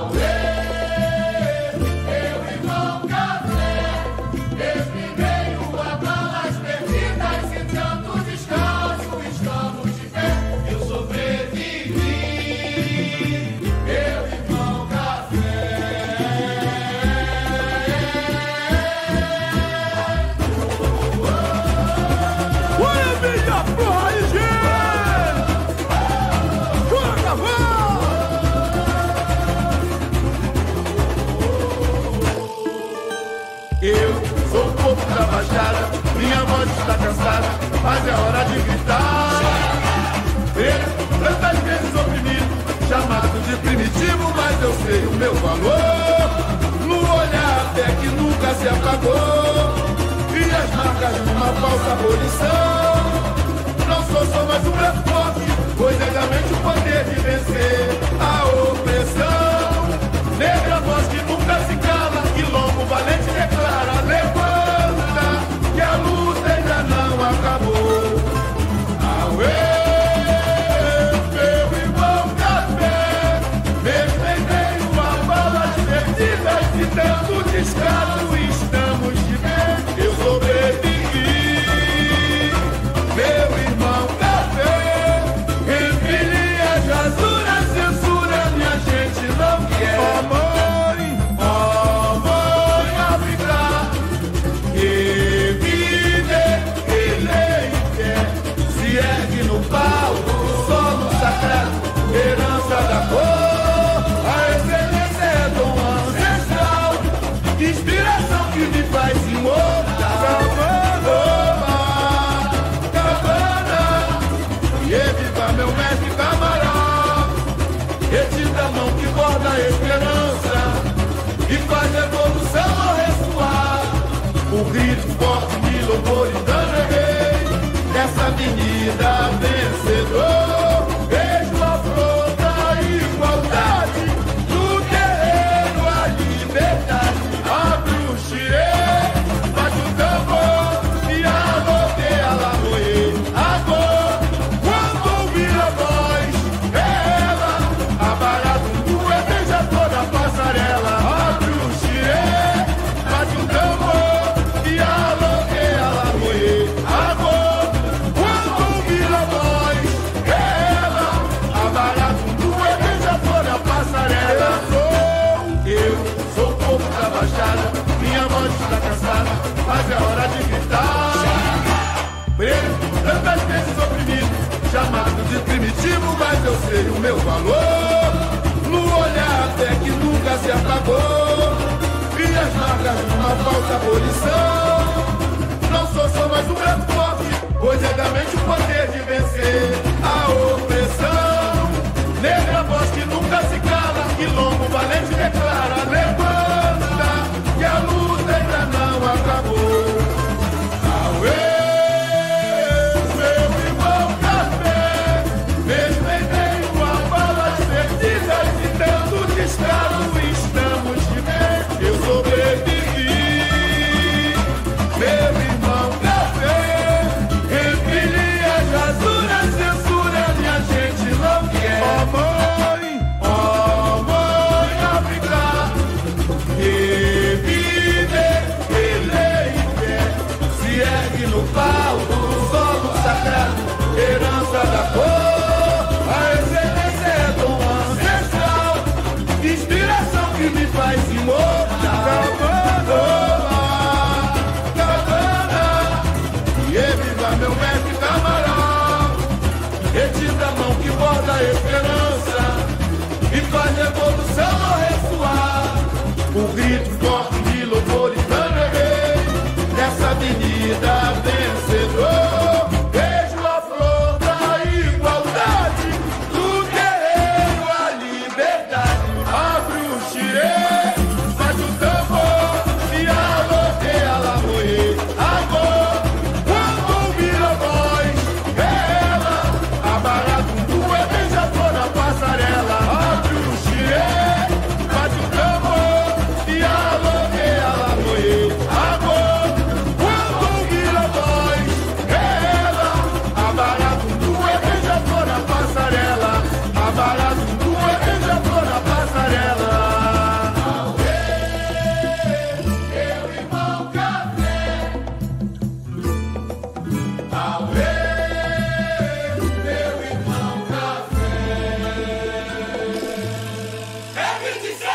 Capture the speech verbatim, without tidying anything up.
Minha voz está cansada, mas é hora de gritar. Eu, tantas vezes oprimido, chamado de primitivo, mas eu sei o meu valor. No olhar até que nunca se apagou, e as marcas de uma falsa abolição. Não sou só mais um branco forte, pois é da mente o poder de vencer a opressão. Negra voz que nunca se cala, quilombo valente declara, levanta, que a luta ainda não acabou. Auê, meu irmão café, mesmo em meio a balas perdidas e tanto descaso, estamos de pé, eu sobrevivi. Meu irmão café, enfilia a jasura, censura, minha gente não quer. Oh mãe, oh mãe África, que ergue no palco, solo sagrado, herança da cor. A excelência é dom ancestral, inspiração que me faz imortal. Cabana, cabana, e viva meu mestre camarada, retida a mão que borda a esperança e faz a evolução ao ressoar. O grito forte de louvor e cantarei essa avenida vencedor, vejo a flor da igualdade, no terreno a liberdade. Abre o xirê, bate o tambor e a rodeia lá moer. Agora, quando ouvir a voz, é ela, a Baratundu é beija-flor da passarela. Abre o xirê, bate o tambor e a rodeia lá moer. Agora, minha voz está cansada, mas é hora de gritar. Preso, tantas vezes oprimido, chamado de primitivo, mas eu sei o meu valor. No olhar até que nunca se apagou, e as marcas de uma falsa abolição. Não sou só mais um branco forte, pois é da mente o poder de vencer a opressão. Negra voz que nunca se cala, quilombo valente declara, levanta, que a luta ainda não acabou. Auê, meu irmão café, mesmo em meio a balas tem que ser.